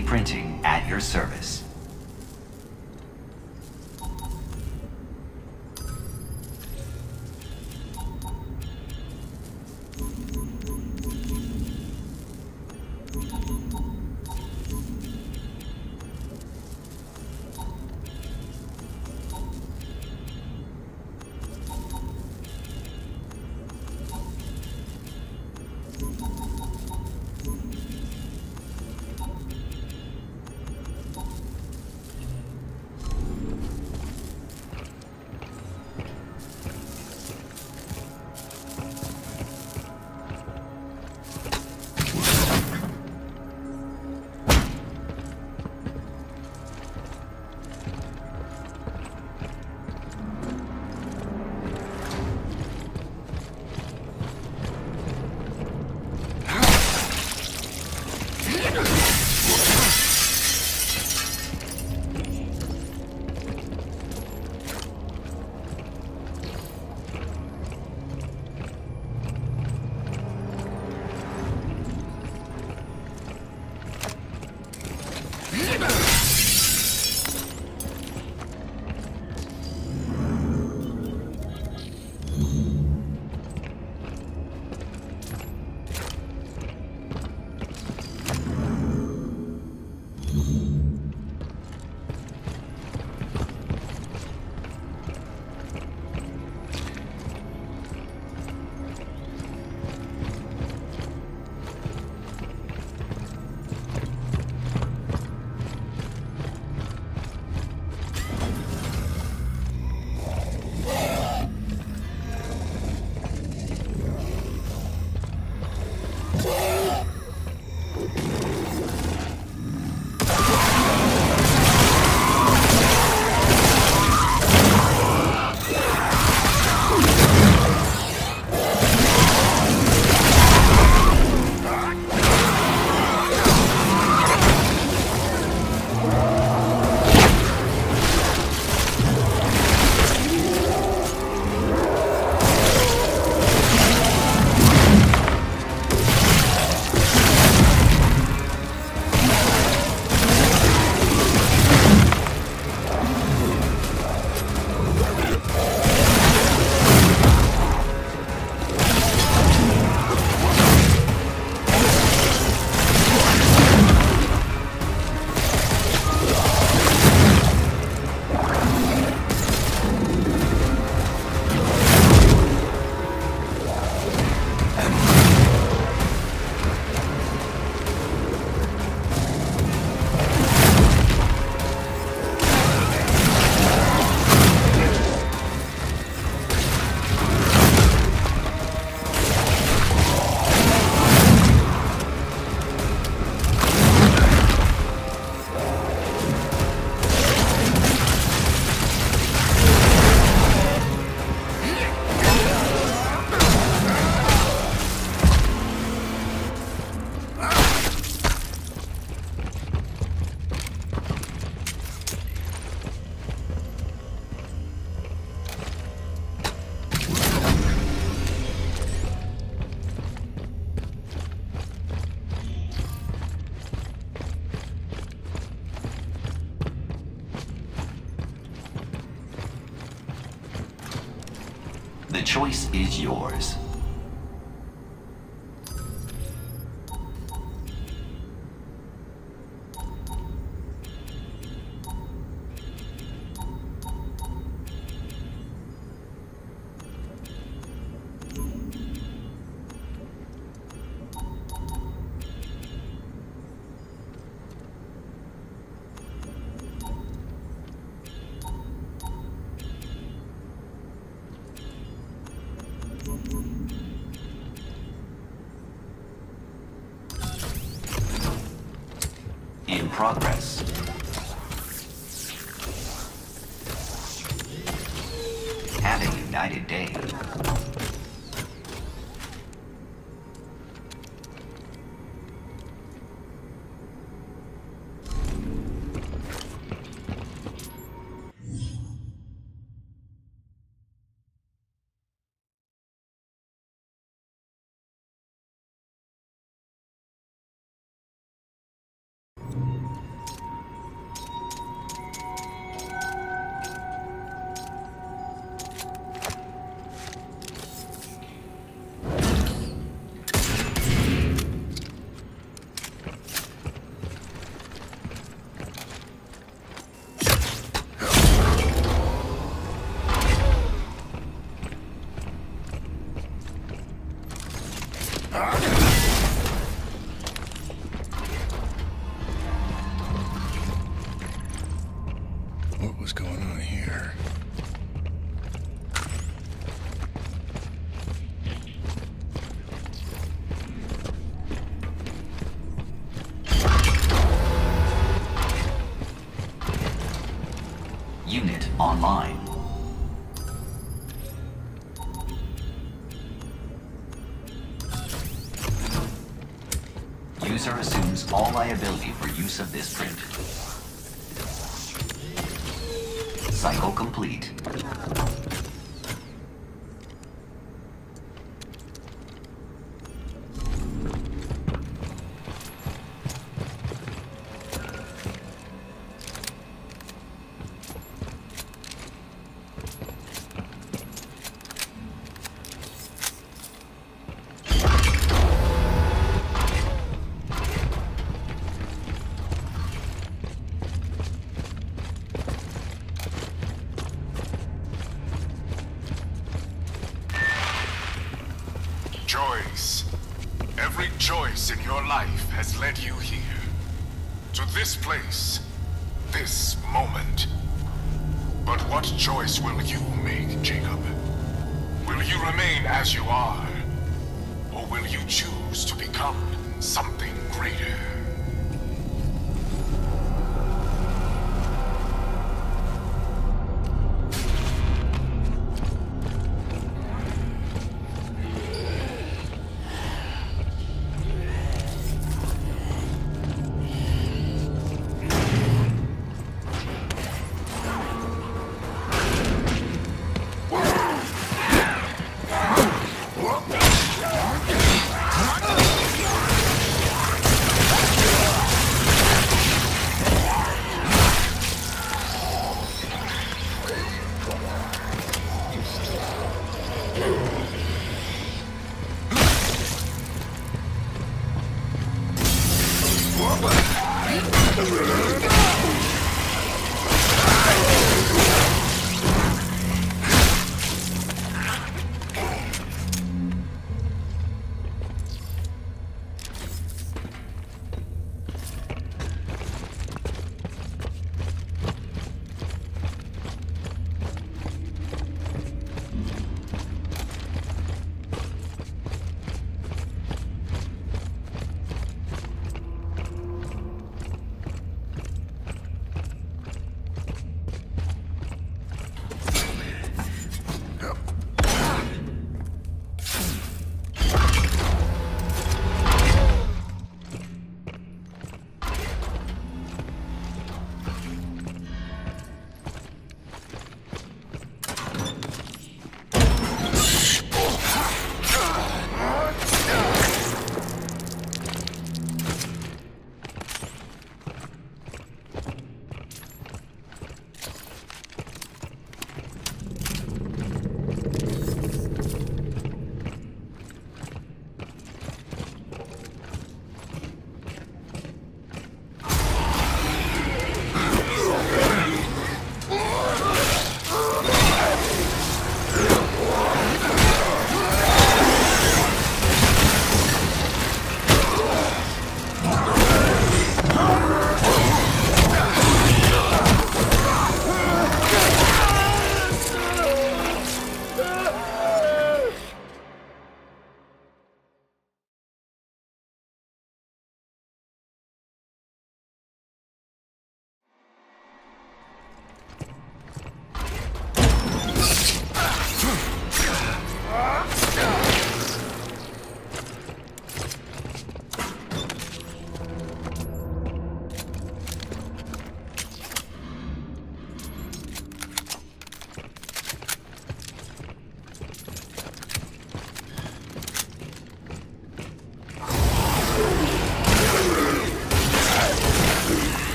3D printing at your service. The choice is yours. In progress. Have a united day. online. User assumes all liability for use of this print. Cycle complete. Choice. Every choice in your life has led you here. To this place. This moment. But what choice will you make, Jacob? Will you remain as you are? Or will you choose to become something greater?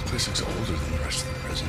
This looks older than the rest of the prison.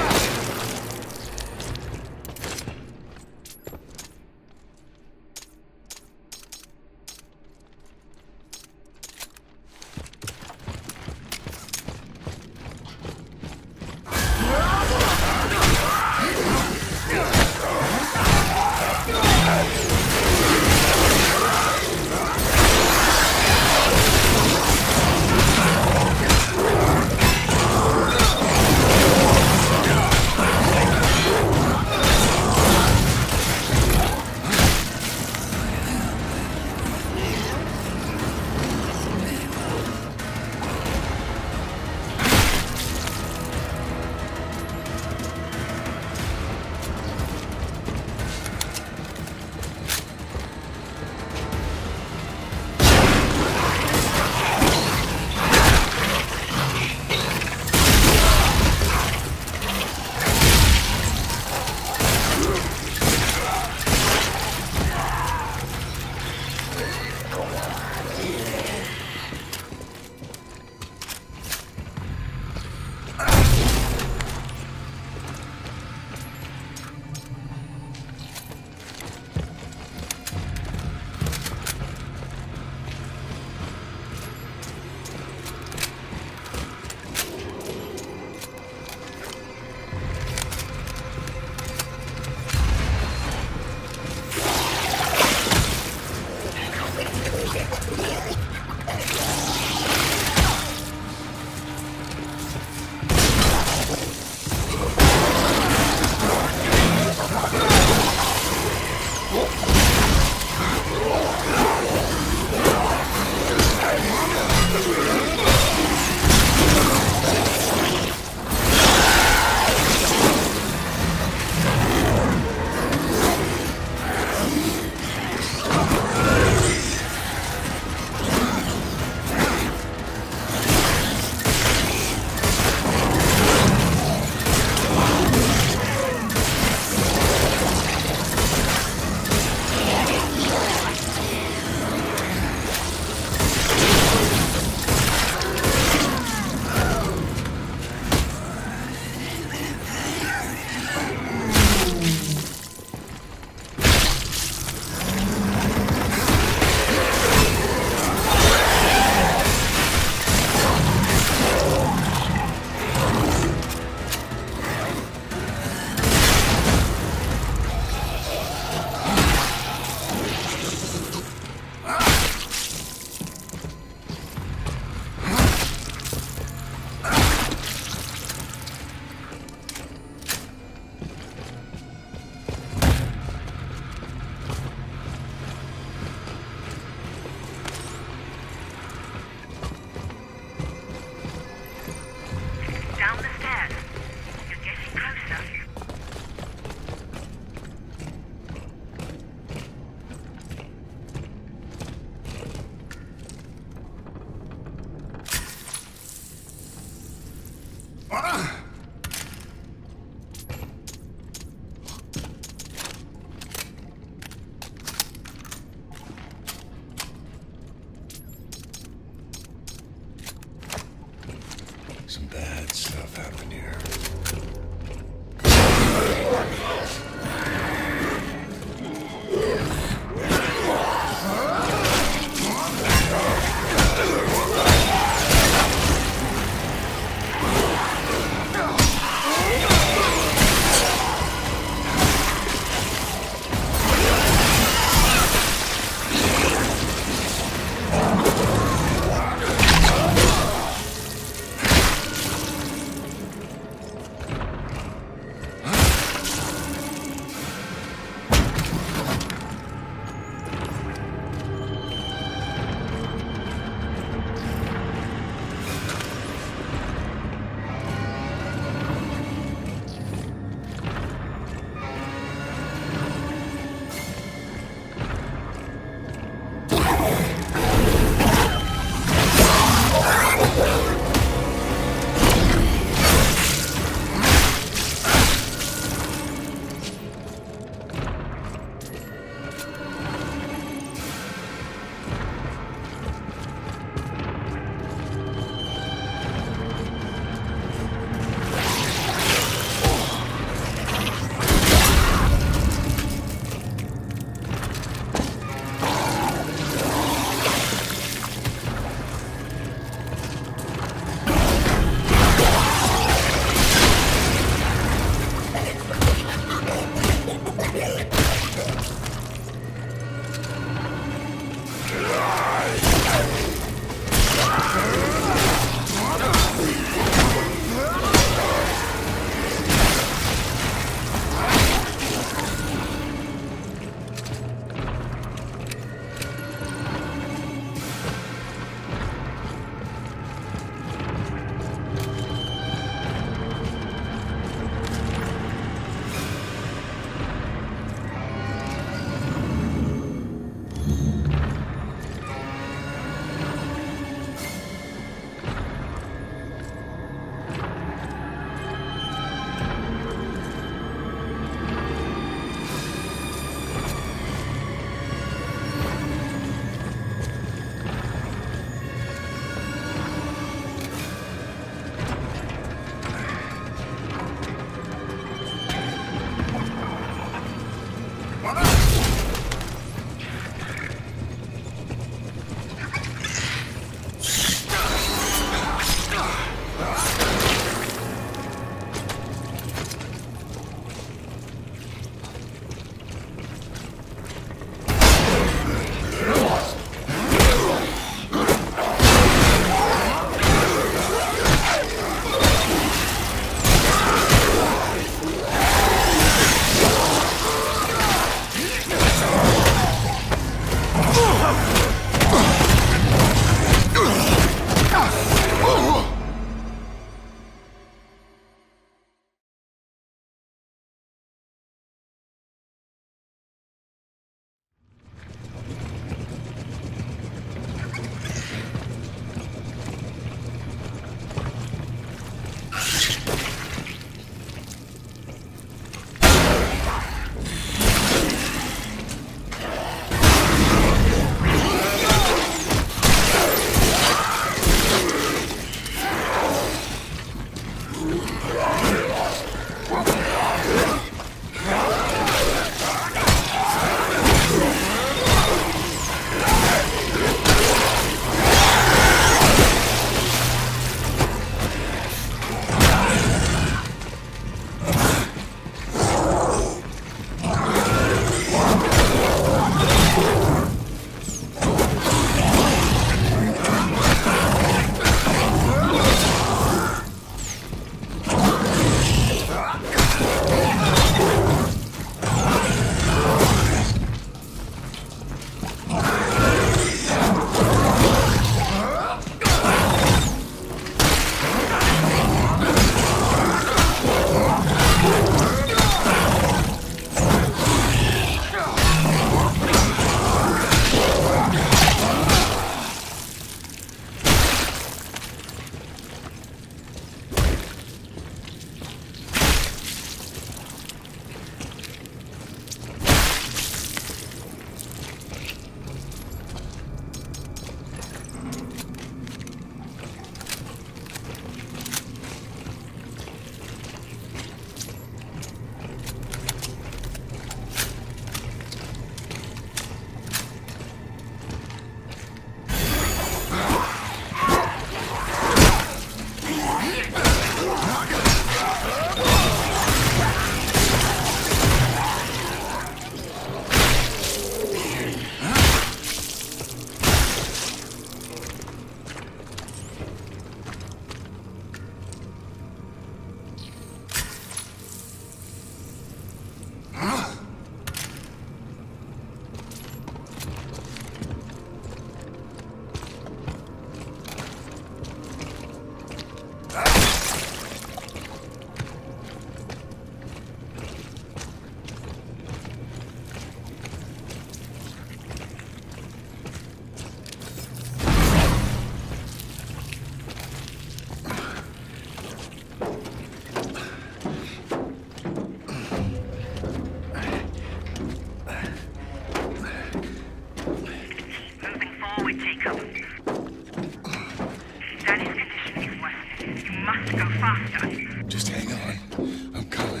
Just hang on. I'm coming.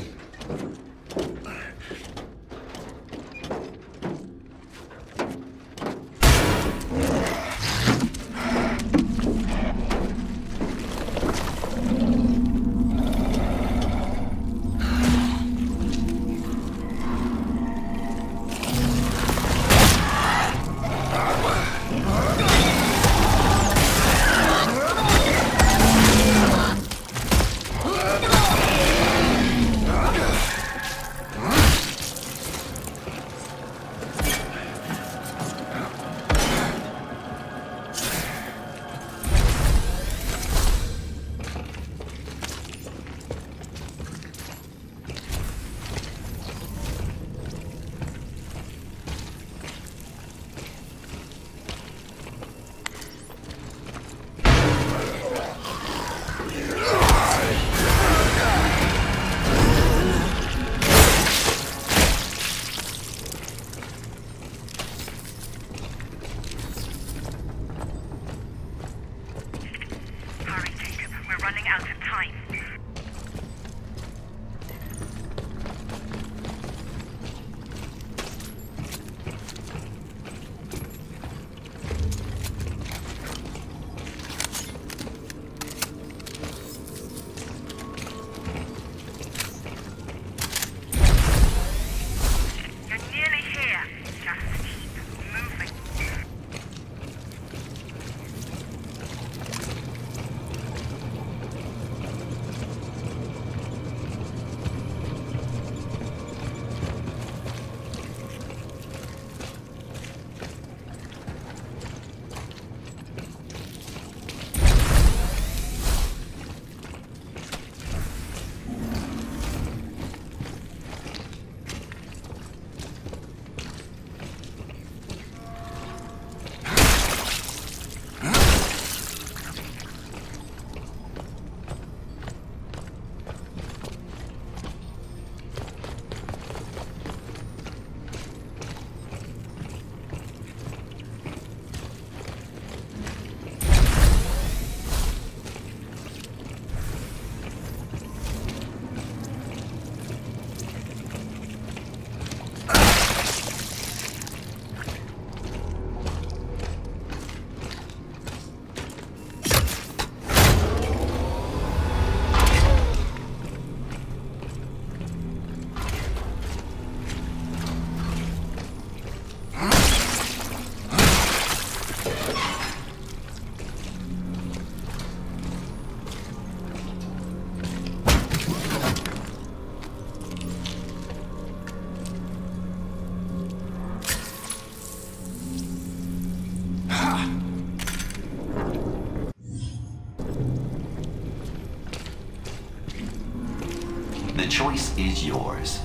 The choice is yours.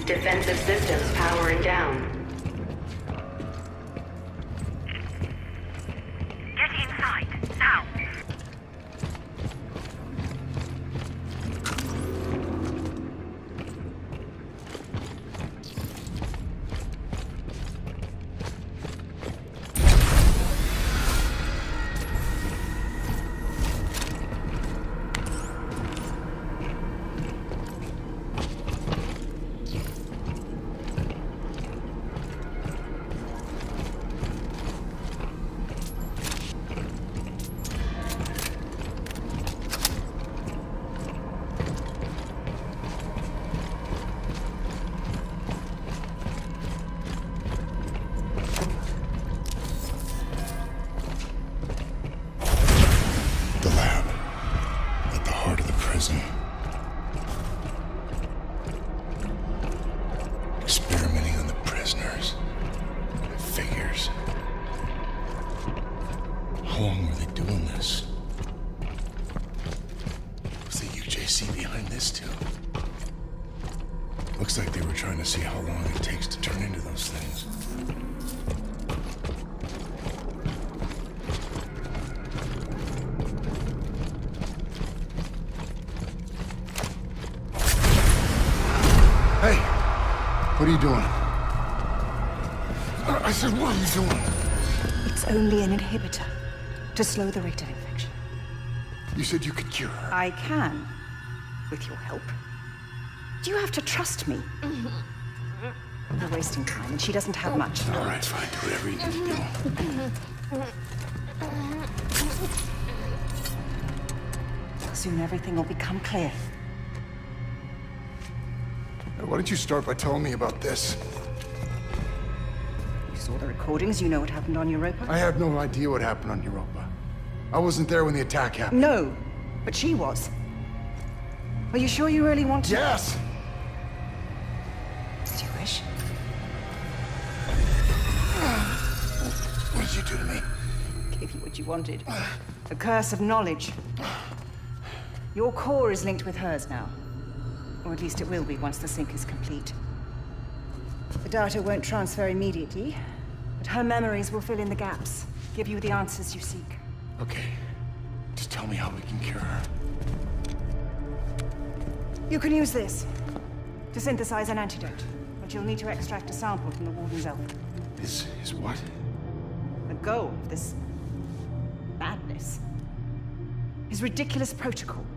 Defensive systems powering down. Get inside, now! Experimenting on the prisoners. Figures. How long were they doing this? Was the UJC behind this too? Looks like they were trying to see how long it takes to turn into those things. Hey! What are you doing? I said, what are you doing? It's only an inhibitor to slow the rate of infection. You said you could cure her. I can, with your help. Do you have to trust me? We're wasting time, and she doesn't have much. All right, fine. Do whatever you need to do. Soon everything will become clear. Why don't you start by telling me about this? You saw the recordings, you know what happened on Europa? I have no idea what happened on Europa. I wasn't there when the attack happened. No, but she was. Are you sure you really want to? Yes! Did you wish? What did you do to me? Gave you what you wanted. A curse of knowledge. Your core is linked with hers now. Or at least it will be once the sync is complete. The data won't transfer immediately, but her memories will fill in the gaps, give you the answers you seek. Okay. Just tell me how we can cure her. You can use this to synthesize an antidote, but you'll need to extract a sample from the Warden's elf. Is what? The goal of this madness is ridiculous protocol.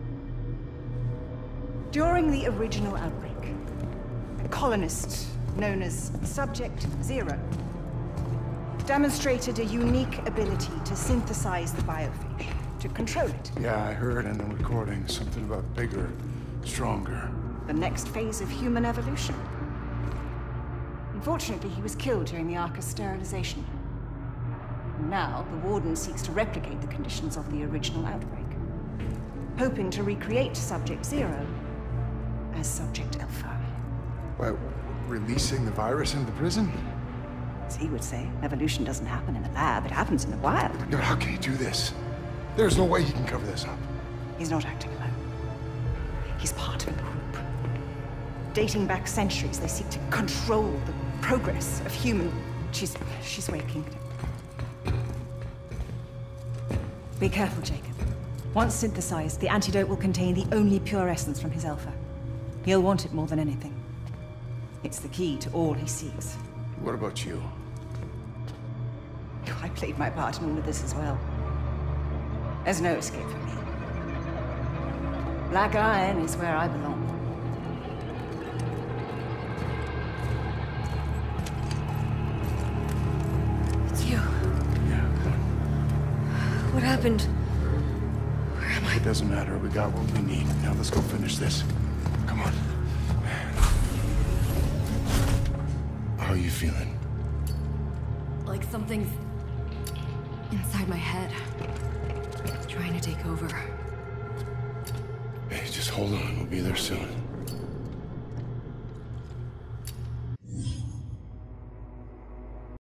During the original outbreak, a colonist known as Subject Zero demonstrated a unique ability to synthesize the biophage, to control it. Yeah, I heard in the recording something about bigger, stronger. The next phase of human evolution. Unfortunately, he was killed during the Arca's sterilization. And now, the Warden seeks to replicate the conditions of the original outbreak, hoping to recreate Subject Zero as Subject Alpha. By releasing the virus into the prison? As he would say, evolution doesn't happen in a lab, it happens in the wild. No, how can he do this? There's no way he can cover this up. He's not acting alone. He's part of a group. Dating back centuries, they seek to control the progress of human... She's waking. Be careful, Jacob. Once synthesized, the antidote will contain the only pure essence from his alpha. He'll want it more than anything. It's the key to all he seeks. What about you? I played my part in all of this as well. There's no escape for me. Black Iron is where I belong. It's you. Yeah, come on. What happened? Where am I? It doesn't matter. We got what we need. Now let's go finish this. Come on. How are you feeling? Like something's inside my head. Trying to take over. Hey, just hold on. We'll be there soon.